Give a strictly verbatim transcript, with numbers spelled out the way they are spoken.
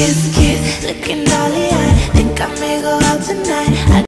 kiss, kiss, looking dolly. I think I may go out tonight. I